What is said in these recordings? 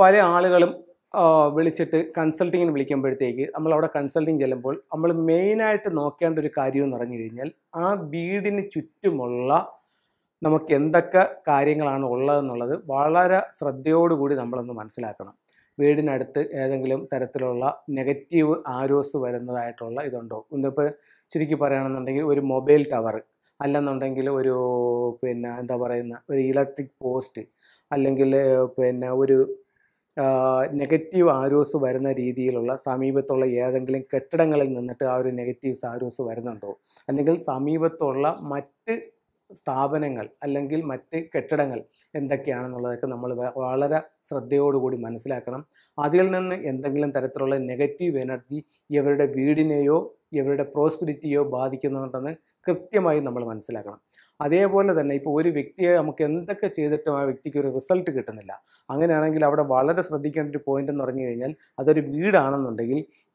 പല ആളുകളും വിളിച്ചിട്ട് കൺസൾട്ടിങ്ങിന് വിളിക്കുമ്പോഴത്തേക്ക് നമ്മളവിടെ കൺസൾട്ടിങ് ചെല്ലുമ്പോൾ നമ്മൾ മെയിനായിട്ട് നോക്കേണ്ട ഒരു കാര്യം എന്ന് പറഞ്ഞു കഴിഞ്ഞാൽ ആ വീടിന് ചുറ്റുമുള്ള നമുക്ക് എന്തൊക്കെ കാര്യങ്ങളാണ് ഉള്ളതെന്നുള്ളത് വളരെ ശ്രദ്ധയോടുകൂടി നമ്മളൊന്ന് മനസ്സിലാക്കണം. വീടിനടുത്ത് ഏതെങ്കിലും തരത്തിലുള്ള നെഗറ്റീവ് ആരോസ് വരുന്നതായിട്ടുള്ള ഇതുണ്ടോ. ഇന്നിപ്പോൾ ചുരുക്കി പറയുകയാണെന്നുണ്ടെങ്കിൽ ഒരു മൊബൈൽ ടവർ, അല്ലെന്നുണ്ടെങ്കിൽ ഒരു എന്താ പറയുന്ന ഒരു ഇലക്ട്രിക് പോസ്റ്റ്, അല്ലെങ്കിൽ ഒരു നെഗറ്റീവ് ആരോസ് വരുന്ന രീതിയിലുള്ള സമീപത്തുള്ള ഏതെങ്കിലും കെട്ടിടങ്ങളിൽ നിന്നിട്ട് ആ ഒരു നെഗറ്റീവ്സ് ആരോസ് വരുന്നുണ്ടോ, അല്ലെങ്കിൽ സമീപത്തുള്ള മറ്റ് സ്ഥാപനങ്ങൾ അല്ലെങ്കിൽ മറ്റ് കെട്ടിടങ്ങൾ എന്തൊക്കെയാണെന്നുള്ളതൊക്കെ നമ്മൾ വളരെ ശ്രദ്ധയോടുകൂടി മനസ്സിലാക്കണം. അതിൽ നിന്ന് എന്തെങ്കിലും തരത്തിലുള്ള നെഗറ്റീവ് എനർജി ഇവരുടെ വീടിനെയോ ഇവരുടെ പ്രോസ്പെരിറ്റിയോ ബാധിക്കുന്നുണ്ടെന്ന് കൃത്യമായി നമ്മൾ മനസ്സിലാക്കണം. അതേപോലെ തന്നെ ഇപ്പോൾ ഒരു വ്യക്തിയെ നമുക്ക് എന്തൊക്കെ ചെയ്തിട്ടും ആ വ്യക്തിക്ക് ഒരു റിസൾട്ട് കിട്ടുന്നില്ല. അങ്ങനെയാണെങ്കിൽ അവിടെ വളരെ ശ്രദ്ധിക്കേണ്ട ഒരു പോയിന്റ് എന്ന് പറഞ്ഞു കഴിഞ്ഞാൽ അതൊരു വീടാണെന്നുണ്ടെങ്കിൽ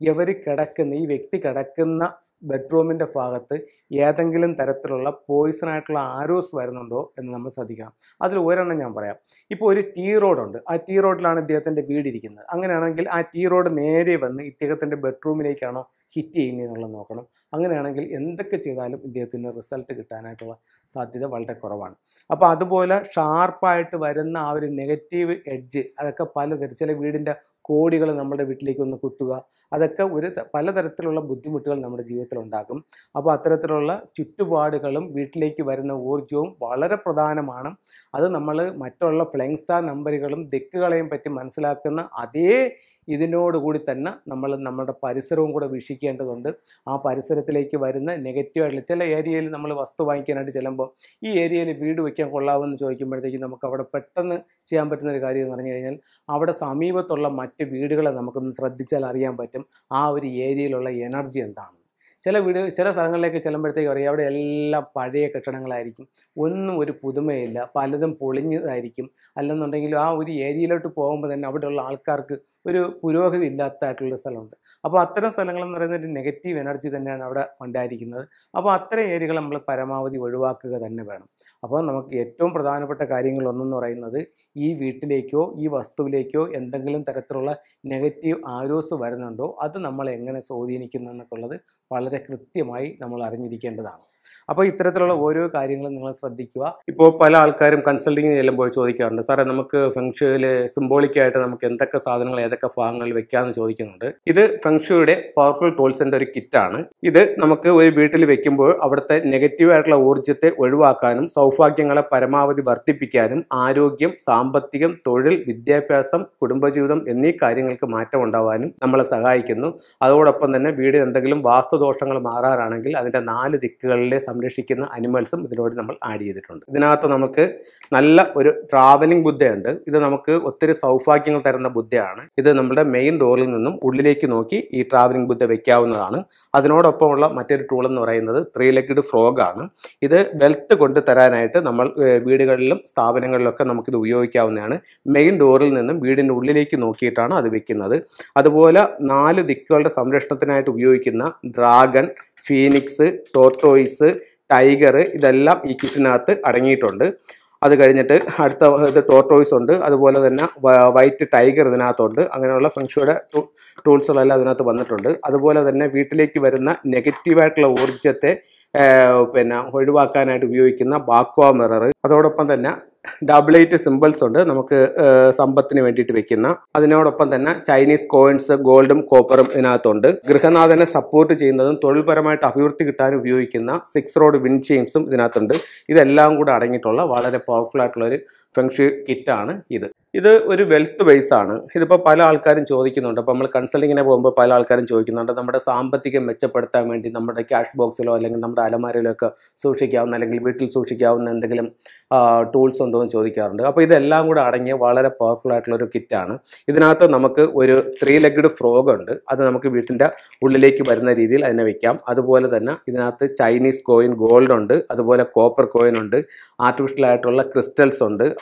ഈ വ്യക്തി കിടക്കുന്ന ബെഡ്റൂമിൻ്റെ ഭാഗത്ത് ഏതെങ്കിലും തരത്തിലുള്ള പോയിസണായിട്ടുള്ള ആരോസ് വരുന്നുണ്ടോ എന്ന് നമ്മൾ ശ്രദ്ധിക്കണം. അതിൽ ഒരെണ്ണം ഞാൻ പറയാം. ഇപ്പോൾ ഒരു ടീ റോഡുണ്ട്. ആ ടീ റോഡിലാണ് ഇദ്ദേഹത്തിൻ്റെ വീടിരിക്കുന്നത്. അങ്ങനെയാണെങ്കിൽ ആ ടീ റോഡ് നേരെ വന്ന് ഇദ്ദേഹത്തിൻ്റെ ബെഡ്റൂമിലേക്കാണോ ഹിറ്റ് ചെയ്യുന്നതെന്നുള്ളത് നോക്കണം. അങ്ങനെയാണെങ്കിൽ എന്തൊക്കെ ചെയ്താലും ഇദ്ദേഹത്തിന് റിസൾട്ട് കിട്ടാനായിട്ടുള്ള സാധ്യത വളരെ കുറവാണ്. അപ്പോൾ അതുപോലെ ഷാർപ്പായിട്ട് വരുന്ന ആ ഒരു നെഗറ്റീവ് എഡ്ജ് അതൊക്കെ പലതരം, ചില വീടിൻ്റെ കോടികൾ നമ്മുടെ വീട്ടിലേക്ക് ഒന്ന് കുത്തുക, അതൊക്കെ പലതരത്തിലുള്ള ബുദ്ധിമുട്ടുകൾ നമ്മുടെ ജീവിതത്തിൽ ഉണ്ടാക്കും. അപ്പോൾ അത്തരത്തിലുള്ള ചുറ്റുപാടുകളും വീട്ടിലേക്ക് വരുന്ന ഊർജ്ജവും വളരെ പ്രധാനമാണ്. അത് നമ്മൾ മറ്റുള്ള ഫ്ലൈങ് സ്റ്റാർ നമ്പറുകളും ദിക്കുകളെയും പറ്റി മനസ്സിലാക്കുന്ന അതേ ഇതിനോടുകൂടി തന്നെ നമ്മൾ നമ്മുടെ പരിസരവും കൂടെ വീക്ഷിക്കേണ്ടതുണ്ട്. ആ പരിസരത്തിലേക്ക് വരുന്ന നെഗറ്റീവായിട്ടുള്ള ചില ഏരിയയിൽ നമ്മൾ വസ്തു വാങ്ങിക്കാനായിട്ട് ചെല്ലുമ്പോൾ ഈ ഏരിയയിൽ വീട് വയ്ക്കാൻ കൊള്ളാമെന്ന് ചോദിക്കുമ്പോഴത്തേക്കും നമുക്ക് അവിടെ പെട്ടെന്ന് ചെയ്യാൻ പറ്റുന്നൊരു കാര്യം എന്ന് പറഞ്ഞു കഴിഞ്ഞാൽ അവിടെ സമീപത്തുള്ള മറ്റ് വീടുകളെ നമുക്കൊന്ന് ശ്രദ്ധിച്ചാൽ അറിയാൻ പറ്റും ആ ഒരു ഏരിയയിലുള്ള എനർജി എന്താണ്. ചില സ്ഥലങ്ങളിലേക്ക് ചെല്ലുമ്പോഴത്തേക്കും അറിയാം അവിടെ എല്ലാം പഴയ കെട്ടിടങ്ങളായിരിക്കും, ഒന്നും ഒരു പുതുമയില്ല, പലതും പൊളിഞ്ഞതായിരിക്കും. അല്ലെന്നുണ്ടെങ്കിൽ ആ ഒരു ഏരിയയിലോട്ട് പോകുമ്പോൾ തന്നെ അവിടെയുള്ള ആൾക്കാർക്ക് ഒരു പുരോഗതി ഇല്ലാത്തതായിട്ടുള്ള സ്ഥലമുണ്ട്. അപ്പോൾ അത്തരം സ്ഥലങ്ങളെന്ന് പറയുന്നത് ഒരു നെഗറ്റീവ് എനർജി തന്നെയാണ് അവിടെ ഉണ്ടായിരിക്കുന്നത്. അപ്പോൾ അത്തരം ഏരിയകൾ നമ്മൾ പരമാവധി ഒഴിവാക്കുക തന്നെ വേണം. അപ്പോൾ നമുക്ക് ഏറ്റവും പ്രധാനപ്പെട്ട കാര്യങ്ങളൊന്നെന്ന് പറയുന്നത് ഈ വീട്ടിലേക്കോ ഈ വസ്തുവിലേക്കോ എന്തെങ്കിലും തരത്തിലുള്ള നെഗറ്റീവ് ആരോസ് വരുന്നുണ്ടോ, അത് നമ്മളെ എങ്ങനെ സ്വാധീനിക്കുന്നു എന്നൊക്കെയുള്ളത് വളരെ കൃത്യമായി നമ്മൾ അറിഞ്ഞിരിക്കേണ്ടതാണ്. അപ്പോൾ ഇത്തരത്തിലുള്ള ഓരോ കാര്യങ്ങളും നിങ്ങൾ ശ്രദ്ധിക്കുക. ഇപ്പോൾ പല ആൾക്കാരും കൺസൾട്ടിങ്ങിന് ചെല്ലുമ്പോൾ ചോദിക്കാറുണ്ട്, സാറേ നമുക്ക് ഫെങ്ഷുയിൽ സിംബോളിക്കായിട്ട് നമുക്ക് എന്തൊക്കെ സാധനങ്ങൾ ഏതൊക്കെ ഭാഗങ്ങളിൽ വെക്കാമെന്ന് ചോദിക്കുന്നുണ്ട്. ഇത് ഫെങ്ഷുയുടെ പവർഫുൾ ടൂൾസിൻ്റെ ഒരു കിറ്റാണ്. ഇത് നമുക്ക് ഒരു വീട്ടിൽ വെക്കുമ്പോൾ അവിടുത്തെ നെഗറ്റീവായിട്ടുള്ള ഊർജ്ജത്തെ ഒഴിവാക്കാനും സൗഭാഗ്യങ്ങളെ പരമാവധി വർദ്ധിപ്പിക്കാനും ആരോഗ്യം, സാമ്പത്തികം, തൊഴിൽ, വിദ്യാഭ്യാസം, കുടുംബജീവിതം എന്നീ കാര്യങ്ങൾക്ക് മാറ്റം ഉണ്ടാവാനും നമ്മളെ സഹായിക്കുന്നു. അതോടൊപ്പം തന്നെ വീടിന് എന്തെങ്കിലും വാസ്തുദോഷങ്ങൾ മാറാനാണെങ്കിൽ അതിൻ്റെ 4 ദിക്കുകളിലെ സംരക്ഷിക്കുന്ന അനിമൽസും ഇതിനോട് നമ്മൾ ആഡ് ചെയ്തിട്ടുണ്ട്. ഇതിനകത്ത് നമുക്ക് നല്ല ഒരു ട്രാവലിംഗ് ബുദ്ധയുണ്ട്. ഇത് നമുക്ക് ഒത്തിരി സൗഭാഗ്യങ്ങൾ തരുന്ന ബുദ്ധയാണ്. ഇത് നമ്മുടെ മെയിൻ ഡോറിൽ നിന്നും ഉള്ളിലേക്ക് നോക്കി ഈ ട്രാവലിംഗ് ബുദ്ധ വെക്കാവുന്നതാണ്. അതിനോടൊപ്പമുള്ള മറ്റൊരു ടൂൾ എന്ന് പറയുന്നത് 3 legged frog ആണ്. ഇത് വെൽത്ത് കൊണ്ട് തരാനായിട്ട് നമ്മൾ വീടുകളിലും സ്ഥാപനങ്ങളിലൊക്കെ നമുക്കിത് ഉപയോഗിക്കാവുന്നതാണ്. മെയിൻ ഡോറിൽ നിന്നും വീടിൻ്റെ ഉള്ളിലേക്ക് നോക്കിയിട്ടാണ് അത് വെക്കുന്നത്. അതുപോലെ 4 ദിക്കുകളുടെ സംരക്ഷണത്തിനായിട്ട് ഉപയോഗിക്കുന്ന ഡ്രാഗൺ, ഫീനിക്സ്, ടോർട്ടോയിസ്, ടൈഗർ ഇതെല്ലാം ഈ കിറ്റിനകത്ത് അടങ്ങിയിട്ടുണ്ട്. അത് കഴിഞ്ഞിട്ട് അടുത്ത ഇത് ടോർട്ടോയിസ് ഉണ്ട്, അതുപോലെ തന്നെ വൈറ്റ് ടൈഗർ ഇതിനകത്തുണ്ട്. അങ്ങനെയുള്ള ഫെങ്ഷുയുടെ ടൂൾസുകളെല്ലാം അതിനകത്ത് വന്നിട്ടുണ്ട്. അതുപോലെ തന്നെ വീട്ടിലേക്ക് വരുന്ന നെഗറ്റീവായിട്ടുള്ള ഊർജ്ജത്തെ ഒഴിവാക്കാനായിട്ട് ഉപയോഗിക്കുന്ന ബാക്വ മിറർ, അതോടൊപ്പം തന്നെ ഡബിൾ8 സിമ്പിൾസ് ഉണ്ട് നമുക്ക് സമ്പത്തിന് വേണ്ടിയിട്ട് വെക്കുന്ന. അതിനോടൊപ്പം തന്നെ ചൈനീസ് കോയിൻസ്, ഗോൾഡും കോപ്പറും ഇതിനകത്തുണ്ട്. ഗൃഹനാഥനെ സപ്പോർട്ട് ചെയ്യുന്നതും തൊഴിൽപരമായിട്ട് അഭിവൃദ്ധി കിട്ടാൻ ഉപയോഗിക്കുന്ന 6 റോഡ് വിൻഡ് ചെയിൻസും ഇതിനകത്തുണ്ട്. ഇതെല്ലാം കൂടെ അടങ്ങിയിട്ടുള്ള വളരെ പവർഫുൾ ആയിട്ടുള്ളൊരു ഫെങ്ഷു കിറ്റാണ് ഇത് ഒരു വെൽത്ത് ബേസ് ആണ്. ഇതിപ്പോൾ പല ആൾക്കാരും ചോദിക്കുന്നുണ്ട്. അപ്പോൾ നമ്മൾ കൺസൾട്ടിങ്ങിനെ പോകുമ്പോൾ പല ആൾക്കാരും ചോദിക്കുന്നുണ്ട്, നമ്മുടെ സാമ്പത്തികം മെച്ചപ്പെടുത്താൻ വേണ്ടി നമ്മുടെ ക്യാഷ് ബോക്സിലോ അല്ലെങ്കിൽ നമ്മുടെ അലമാരയിലോ ഒക്കെ സൂക്ഷിക്കാവുന്ന അല്ലെങ്കിൽ വീട്ടിൽ സൂക്ഷിക്കാവുന്ന എന്തെങ്കിലും ടൂൾസ് ഉണ്ടോ എന്ന് ചോദിക്കാറുണ്ട്. അപ്പോൾ ഇതെല്ലാം കൂടെ അടങ്ങിയ വളരെ പവർഫുൾ ആയിട്ടുള്ളൊരു കിറ്റാണ്. ഇതിനകത്ത് നമുക്ക് ഒരു 3 legged frog ഉണ്ട്. അത് നമുക്ക് വീട്ടിൻ്റെ ഉള്ളിലേക്ക് വരുന്ന രീതിയിൽ അതിനെ വെക്കാം. അതുപോലെ തന്നെ ഇതിനകത്ത് ചൈനീസ് കോയിൻ, ഗോൾഡ് ഉണ്ട്, അതുപോലെ കോപ്പർ കോയിൻ ഉണ്ട്, ആർട്ടിഫിഷ്യൽ ആയിട്ടുള്ള ക്രിസ്റ്റൽസ് ഉണ്ട്,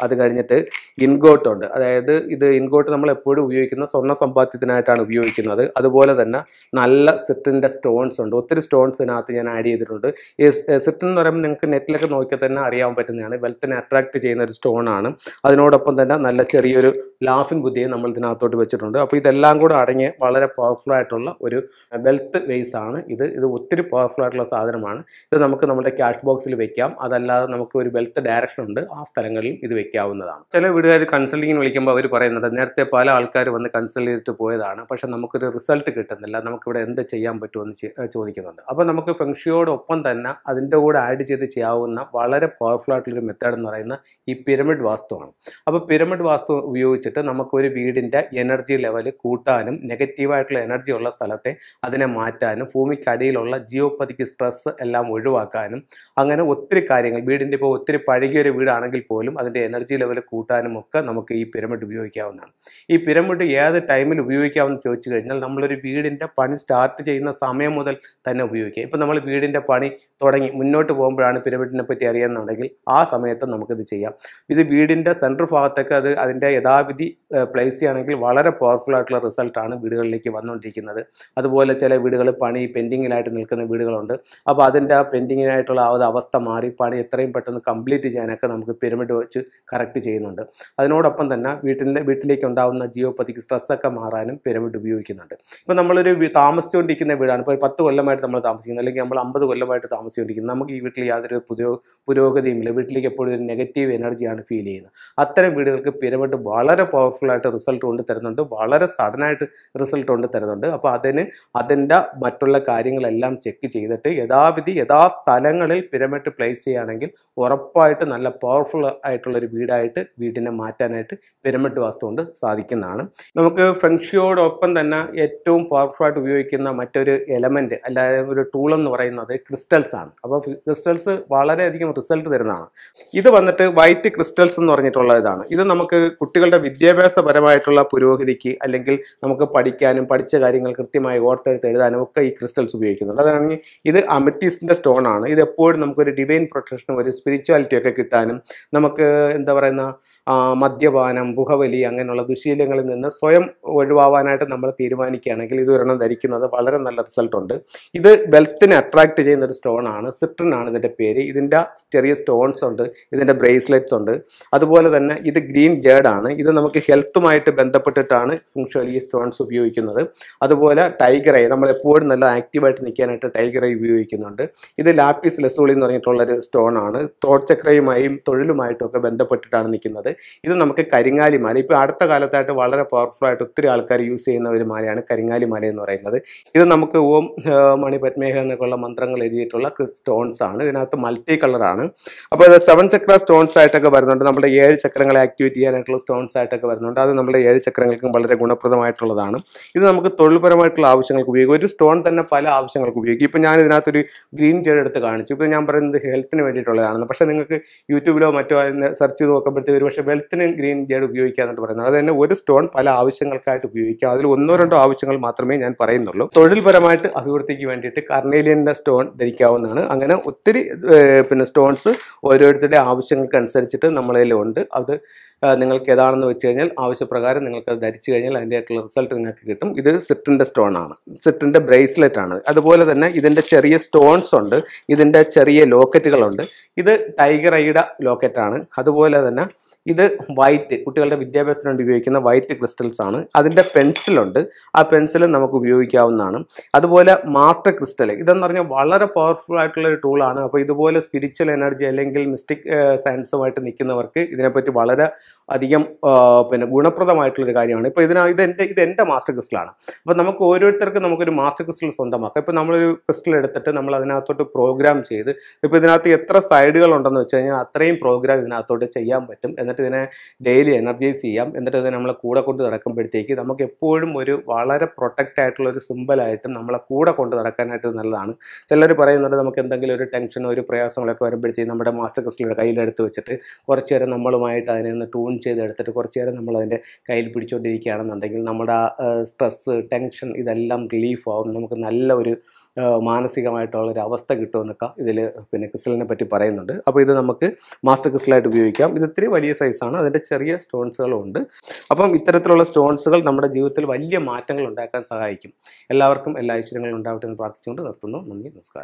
അത് കഴിഞ്ഞിട്ട് ഇൻഗോട്ട് ഉണ്ട്. അതായത് ഇത് ഇൻഗോട്ട് നമ്മൾ എപ്പോഴും ഉപയോഗിക്കുന്ന സ്വർണ്ണ സമ്പാദ്യത്തിനായിട്ടാണ് ഉപയോഗിക്കുന്നത്. അതുപോലെ തന്നെ നല്ല സിട്രിൻ്റെ സ്റ്റോൺസ് ഉണ്ട്. ഒത്തിരി സ്റ്റോൺസ് ഇതിനകത്ത് ഞാൻ ആഡ് ചെയ്തിട്ടുണ്ട്. ഈ സിട്രിൻ എന്ന് പറയുമ്പോൾ നിങ്ങൾക്ക് നെറ്റിലൊക്കെ നോക്കിയാൽ തന്നെ അറിയാൻ പറ്റുന്നതാണ്. വെൽത്തിനെ അട്രാക്ട് ചെയ്യുന്ന ഒരു സ്റ്റോൺ ആണ്. അതിനോടൊപ്പം തന്നെ നല്ല ചെറിയൊരു ലാഫിൻ ബുദ്ധിയെ നമ്മൾ ഇതിനകത്തോട്ട് വെച്ചിട്ടുണ്ട്. അപ്പോൾ ഇതെല്ലാം കൂടെ അടങ്ങിയ വളരെ പവർഫുൾ ആയിട്ടുള്ള ഒരു വെൽത്ത് വേസ് ആണ് ഇത്. ഒത്തിരി പവർഫുൾ ആയിട്ടുള്ള സാധനമാണ്. ഇത് നമുക്ക് നമ്മുടെ ക്യാഷ് ബോക്സിൽ വെക്കാം. അതല്ലാതെ നമുക്ക് ഒരു വെൽത്ത് ഡയറക്ഷൻ ഉണ്ട്, ആ സ്ഥലങ്ങളിൽ ഇത് വെക്കാവുന്നതാണ്. ചില വീടുകാർ കൺസൾട്ടിങ്ങിന് വിളിക്കുമ്പോൾ അവർ പറയുന്നുണ്ട്, നേരത്തെ പല ആൾക്കാർ വന്ന് കൺസൾട്ട് ചെയ്തിട്ട് പോയതാണ്, പക്ഷെ നമുക്കൊരു റിസൾട്ട് കിട്ടുന്നില്ല, നമുക്കിവിടെ എന്ത് ചെയ്യാൻ പറ്റുമെന്ന് ചോദിക്കുന്നുണ്ട്. അപ്പോൾ നമുക്ക് ഫെങ്ഷിയോടൊപ്പം തന്നെ അതിൻ്റെ കൂടെ ആഡ് ചെയ്ത് ചെയ്യാവുന്ന വളരെ പവർഫുൾ ആയിട്ടുള്ളൊരു മെത്തേഡ് എന്ന് പറയുന്ന ഈ പിരമിഡ് വാസ്തുവാണ്. അപ്പോൾ പിരമിഡ് വാസ്തു ഉപയോഗിച്ചിട്ട് നമുക്കൊരു വീടിൻ്റെ എനർജി ലെവൽ കൂട്ടാനും നെഗറ്റീവായിട്ടുള്ള എനർജി ഉള്ള സ്ഥലത്തെ അതിനെ മാറ്റാനും ഭൂമിക്കടിയിലുള്ള ജിയോപതിക് സ്ട്രെസ് എല്ലാം ഒഴിവാക്കാനും അങ്ങനെ ഒത്തിരി കാര്യങ്ങൾ, വീടിൻ്റെ ഇപ്പോൾ ഒത്തിരി പഴകിയൊരു വീടാണെങ്കിൽ പോലും അതിൻ്റെ എനർജി ലെവൽ കൂട്ടാനും ഒക്കെ നമുക്ക് ഈ പിരമിഡ് ഉപയോഗിക്കാവുന്നതാണ്. ഈ പിരമിഡ് ഏത് ടൈമിൽ ഉപയോഗിക്കാമെന്ന് ചോദിച്ചു കഴിഞ്ഞാൽ നമ്മളൊരു വീടിൻ്റെ പണി സ്റ്റാർട്ട് ചെയ്യുന്ന സമയം മുതൽ തന്നെ ഉപയോഗിക്കാം. ഇപ്പോൾ നമ്മൾ വീടിൻ്റെ പണി തുടങ്ങി മുന്നോട്ട് പോകുമ്പോഴാണ് പിരമിഡിനെ പറ്റി അറിയാമെന്നുണ്ടെങ്കിൽ ആ സമയത്ത് നമുക്കിത് ചെയ്യാം. ഇത് വീടിൻ്റെ സെൻട്രൽ ഭാഗത്തൊക്കെ അതിൻ്റെ യഥാവിധി പ്ലേസ് ചെയ്യുകയാണെങ്കിൽ വളരെ പവർഫുൾ ആയിട്ടുള്ള റിസൾട്ടാണ് വീടുകളിലേക്ക് വന്നുകൊണ്ടിരിക്കുന്നത്. അതുപോലെ ചില വീടുകൾ പണി പെൻഡിങ്ങിലായിട്ട് നിൽക്കുന്ന വീടുകളുണ്ട്. അപ്പോൾ അതിൻ്റെ പെൻഡിങ്ങിനായിട്ടുള്ള ആ ഒരു അവസ്ഥ മാറി പണി എത്രയും പെട്ടെന്ന് കംപ്ലീറ്റ് ചെയ്യാനൊക്കെ നമുക്ക് പിരമിഡ് വെച്ച് കറക്റ്റ് ചെയ്യുന്നുണ്ട്. അതിനോടൊപ്പം തന്നെ വീട്ടിലേക്ക് ഉണ്ടാകുന്ന ജിയോപതിക് സ്ട്രെസ്സൊക്കെ മാറാനും പിരമിഡ് ഉപയോഗിക്കുന്നുണ്ട്. ഇപ്പോൾ നമ്മളൊരു താമസിച്ചുകൊണ്ടിരിക്കുന്ന വീടാണ്, ഇപ്പോൾ 10 കൊല്ലമായിട്ട് നമ്മൾ താമസിക്കുന്നത്, അല്ലെങ്കിൽ നമ്മൾ 50 കൊല്ലമായിട്ട് താമസിച്ചുകൊണ്ടിരിക്കുന്നത്, നമുക്ക് ഈ വീട്ടിൽ യാതൊരു പുരോഗതിയുമില്ല, വീട്ടിലേക്ക് എപ്പോഴും ഒരു നെഗറ്റീവ് എനർജിയാണ് ഫീൽ ചെയ്യുന്നത്. അത്തരം വീടുകൾക്ക് പിരമിഡ് വളരെ പവർഫുള്ളായിട്ട് റിസൾട്ട് കൊണ്ട് തരുന്നുണ്ട്, വളരെ സഡനായിട്ട് റിസൾട്ട് കൊണ്ട് തരുന്നുണ്ട്. അപ്പോൾ അതിൻ്റെ മറ്റുള്ള കാര്യങ്ങളെല്ലാം ചെക്ക് ചെയ്തിട്ട് യഥാസ്ഥലങ്ങളിൽ പിരമിഡ് പ്ലേസ് ചെയ്യുകയാണെങ്കിൽ ഉറപ്പായിട്ട് നല്ല പവർഫുൾ ആയിട്ടുള്ളൊരു വീടിനെ മാറ്റാനായിട്ട് പിരമിഡ് വാസ്തു കൊണ്ട് സാധിക്കുന്നതാണ്. നമുക്ക് ഫെങ്ഷിയോടൊപ്പം തന്നെ ഏറ്റവും പവർഫുൾ ആയിട്ട് ഉപയോഗിക്കുന്ന മറ്റൊരു എലമെൻറ്റ് അല്ലാതെ ഒരു ടൂൾ എന്ന് പറയുന്നത് ക്രിസ്റ്റൽസ് ആണ്. അപ്പോൾ ക്രിസ്റ്റൽസ് വളരെയധികം റിസൾട്ട് തരുന്നതാണ്. ഇത് വന്നിട്ട് വൈറ്റ് ക്രിസ്റ്റൽസ് എന്ന് പറഞ്ഞിട്ടുള്ള ഇതാണ്. ഇത് നമുക്ക് കുട്ടികളുടെ വിദ്യാഭ്യാസപരമായിട്ടുള്ള പുരോഗതിക്ക്, അല്ലെങ്കിൽ നമുക്ക് പഠിക്കാനും പഠിച്ച കാര്യങ്ങൾ കൃത്യമായി ഓർത്തെടുത്ത് എഴുതാനും ഒക്കെ ഈ ക്രിസ്റ്റൽസ് ഉപയോഗിക്കുന്നുണ്ട്. അതാണെങ്കിൽ ഇത് അമറ്റിസ്റ്റിൻ്റെ സ്റ്റോൺ ആണ്. ഇത് എപ്പോഴും നമുക്കൊരു ഡിവൈൻ പ്രൊട്ടക്ഷനും ഒരു സ്പിരിച്വാലിറ്റി ഒക്കെ കിട്ടാനും, നമുക്ക് എന്താ പറയുന്ന മദ്യപാനം, പുകവലി അങ്ങനെയുള്ള ദുശീലങ്ങളിൽ നിന്ന് സ്വയം ഒഴിവാവാനായിട്ട് നമ്മൾ തീരുമാനിക്കുകയാണെങ്കിൽ ഇത് ഒരെണ്ണം ധരിക്കുന്നത് വളരെ നല്ല റിസൾട്ട് ഉണ്ട്. ഇത് വെൽത്തിനെ അട്രാക്ട് ചെയ്യുന്ന ഒരു സ്റ്റോൺ ആണ്. സിട്രിൻ ആണ് ഇതിൻ്റെ പേര്. ഇതിൻ്റെ ചെറിയ സ്റ്റോൺസ് ഉണ്ട്, ഇതിൻ്റെ ബ്രേസ്ലെറ്റ്സ് ഉണ്ട്. അതുപോലെ തന്നെ ഇത് ഗ്രീൻ ജേഡ് ആണ്. ഇത് നമുക്ക് ഹെൽത്തുമായിട്ട് ബന്ധപ്പെട്ടിട്ടാണ് ഫെങ്ഷുവലി ഈ സ്റ്റോൺസ് ഉപയോഗിക്കുന്നത്. അതുപോലെ ടൈഗർ ഐ, നമ്മൾ എപ്പോഴും നല്ല ആക്റ്റീവായിട്ട് നിൽക്കാനായിട്ട് ടൈഗർ ഐ ഉപയോഗിക്കുന്നുണ്ട്. ഇത് ലാപ്പിസ് ലസൂളി എന്ന് പറഞ്ഞിട്ടുള്ളൊരു സ്റ്റോൺ ആണ്. തോട്ട് ചക്രയുമായും തൊഴിലുമായിട്ടും ഒക്കെ ബന്ധപ്പെട്ടിട്ടാണ് നിൽക്കുന്നത്. ഇത് നമുക്ക് കരിങ്ങാലി മാല, ഇപ്പോൾ അടുത്ത കാലത്തായിട്ട് വളരെ പവർഫുൾ ആയിട്ട് ഒത്തിരി ആൾക്കാർ യൂസ് ചെയ്യുന്ന ഒരു മാലയാണ് കരിങ്ങാലി മാല എന്ന് പറയുന്നത്. ഇത് നമുക്ക് ഓം മണി പത്മേഹ എന്നൊക്കെയുള്ള മന്ത്രങ്ങൾ എഴുതിയിട്ടുള്ള സ്റ്റോൺസ് ആണ്. ഇതിനകത്ത് മൾട്ടി കളറാണ്. അപ്പോൾ ഇത് 7 ചക്ര സ്റ്റോൺസ് ആയിട്ടൊക്കെ വരുന്നുണ്ട്. നമ്മുടെ 7 ചക്രങ്ങളെ ആക്ടിവേറ്റ് ചെയ്യാനായിട്ടുള്ള സ്റ്റോൺസ് ആയിട്ടൊക്കെ വരുന്നുണ്ട്. അത് നമ്മുടെ 7 ചക്രങ്ങൾക്കും വളരെ ഗുണപ്രദമായിട്ടുള്ളതാണ്. ഇത് നമുക്ക് തൊഴിൽപരമായിട്ടുള്ള ആവശ്യങ്ങൾക്ക് ഉപയോഗിക്കും. ഒരു സ്റ്റോൺ തന്നെ പല ആവശ്യങ്ങൾക്ക് ഉപയോഗിക്കും. ഇപ്പോൾ ഞാൻ ഇതിനകത്തൊരു ഗ്രീൻ ജേഡ് എടുത്ത് കാണിച്ചു. ഇപ്പോൾ ഞാൻ പറയുന്നത് ഹെൽത്തിന് വേണ്ടിയിട്ടുള്ളതാണ്. പക്ഷേ നിങ്ങൾക്ക് യൂട്യൂബിലോ മറ്റോ സെർച്ച് ചെയ്ത് നോക്കുമ്പോഴത്തേക്ക് ഒരു പക്ഷേ വെൽത്തിന് ഗ്രീൻ ജേഡ് ഉപയോഗിക്കാമെന്ന് പറയുന്നത്. അത് തന്നെ ഒരു സ്റ്റോൺ പല ആവശ്യങ്ങൾക്കായിട്ട് ഉപയോഗിക്കാം. അതിൽ 1-2 ആവശ്യങ്ങൾ മാത്രമേ ഞാൻ പറയുന്നുള്ളൂ. തൊഴിൽപരമായിട്ട് അഭിവൃദ്ധിക്ക് വേണ്ടിയിട്ട് കർണേലിയൻ്റെ സ്റ്റോൺ ധരിക്കാവുന്നതാണ്. അങ്ങനെ ഒത്തിരി സ്റ്റോൺസ് ഓരോരുത്തരുടെ ആവശ്യങ്ങൾക്കനുസരിച്ചിട്ട് നമ്മളതിലുണ്ട്. അത് നിങ്ങൾക്ക് ഏതാണെന്ന് വെച്ച് കഴിഞ്ഞാൽ ആവശ്യപ്രകാരം നിങ്ങൾക്ക് അത് ധരിച്ചു കഴിഞ്ഞാൽ അതിൻ്റെ ആയിട്ടുള്ള റിസൾട്ട് നിങ്ങൾക്ക് കിട്ടും. ഇത് സിട്രിൻ്റെ സ്റ്റോൺ ആണ്, സിട്രിൻ്റെ ബ്രേസ്ലെറ്റ് ആണ്. അതുപോലെ തന്നെ ഇതിൻ്റെ ചെറിയ സ്റ്റോൺസ് ഉണ്ട്, ഇതിൻ്റെ ചെറിയ ലോക്കറ്റുകളുണ്ട്. ഇത് ടൈഗർ ഐയുടെ ലോക്കറ്റാണ്. അതുപോലെ തന്നെ ഇത് വൈറ്റ്, കുട്ടികളുടെ വിദ്യാഭ്യാസത്തിന് വേണ്ടി ഉപയോഗിക്കുന്ന വൈറ്റ് ക്രിസ്റ്റൽസ് ആണ്. അതിൻ്റെ പെൻസിലുണ്ട്, ആ പെൻസിൽ നമുക്ക് ഉപയോഗിക്കാവുന്നതാണ്. അതുപോലെ മാസ്റ്റർ ക്രിസ്റ്റൽ, ഇതെന്ന് പറഞ്ഞാൽ വളരെ പവർഫുൾ ആയിട്ടുള്ള ഒരു ടൂളാണ്. അപ്പോൾ ഇതുപോലെ സ്പിരിച്വൽ എനർജി അല്ലെങ്കിൽ മിസ്റ്റിക് സയൻസുമായിട്ട് നിൽക്കുന്നവർക്ക് ഇതിനെപ്പറ്റി വളരെ അധികം ഗുണപ്രദമായിട്ടുള്ളൊരു കാര്യമാണ്. ഇപ്പോൾ ഇത് എൻ്റെ മാസ്റ്റർ ക്രിസ്റ്റലാണ്. അപ്പോൾ നമുക്ക് ഓരോരുത്തർക്കും നമുക്കൊരു മാസ്റ്റർ ക്രിസ്റ്റൽ സ്വന്തമാക്കാം. ഇപ്പോൾ നമ്മളൊരു ക്രിസ്റ്റൽ എടുത്തിട്ട് നമ്മൾ അതിനകത്തോട്ട് പ്രോഗ്രാം ചെയ്ത്, ഇപ്പോൾ ഇതിനകത്ത് എത്ര സൈഡുകൾ ഉണ്ടെന്ന് വെച്ച് കഴിഞ്ഞാൽ അത്രയും പ്രോഗ്രാം ഇതിനകത്തോട്ട് ചെയ്യാൻ പറ്റും. എന്നിട്ട് ഇതിനെ ഡെയിലി എനർജൈസ് ചെയ്യാം. എന്നിട്ട് ഇതിനെ നമ്മളെ കൂടെ കൊണ്ട് നടക്കുമ്പോഴത്തേക്ക് നമുക്ക് എപ്പോഴും ഒരു വളരെ പ്രൊട്ടക്റ്റ് ആയിട്ടുള്ള ഒരു സിമ്പിളായിട്ടും നമ്മളെ കൂടെ കൊണ്ട് നടക്കാനായിട്ട് നല്ലതാണ്. ചിലർ പറയുന്നുണ്ട് നമുക്ക് എന്തെങ്കിലും ഒരു ടെൻഷനോ ഒരു പ്രയാസങ്ങളൊക്കെ വരുമ്പോഴത്തേക്ക് നമ്മുടെ മാസ്റ്റർ ക്രിസ്റ്റലുടെ കയ്യിലെടുത്ത് വെച്ചിട്ട് കുറച്ച് നേരം നമ്മളുമായിട്ട് അതിനെ ഒന്ന് ട്യൂൺ ഓൺ ചെയ്തെടുത്തിട്ട് കുറച്ച് നേരം നമ്മളതിൻ്റെ കയ്യിൽ പിടിച്ചുകൊണ്ടിരിക്കുകയാണെന്നുണ്ടെങ്കിൽ നമ്മുടെ സ്ട്രെസ്സ്, ടെൻഷൻ ഇതെല്ലാം റിലീഫ് ആവും. നമുക്ക് നല്ല ഒരു മാനസികമായിട്ടുള്ളൊരു അവസ്ഥ കിട്ടുമെന്നൊക്കെ ഇതിൽ പിന്നെ ക്രിസ്റ്റലിനെ പറ്റി പറയുന്നുണ്ട്. അപ്പോൾ ഇത് നമുക്ക് മാസ്റ്റർ ക്രിസ്റ്റലായിട്ട് ഉപയോഗിക്കാം. ഇത് ഇത്തിരി വലിയ സൈസാണ്, അതിൻ്റെ ചെറിയ സ്റ്റോൺസുകളും ഉണ്ട്. അപ്പം ഇത്തരത്തിലുള്ള സ്റ്റോൺസുകൾ നമ്മുടെ ജീവിതത്തിൽ വലിയ മാറ്റങ്ങൾ ഉണ്ടാക്കാൻ സഹായിക്കും. എല്ലാവർക്കും എല്ലാ ഐശ്വര്യങ്ങളും ഉണ്ടാവട്ടെ എന്ന് പ്രാർത്ഥിച്ചുകൊണ്ട് നിർത്തുന്നു. നന്ദി, നമസ്കാരം.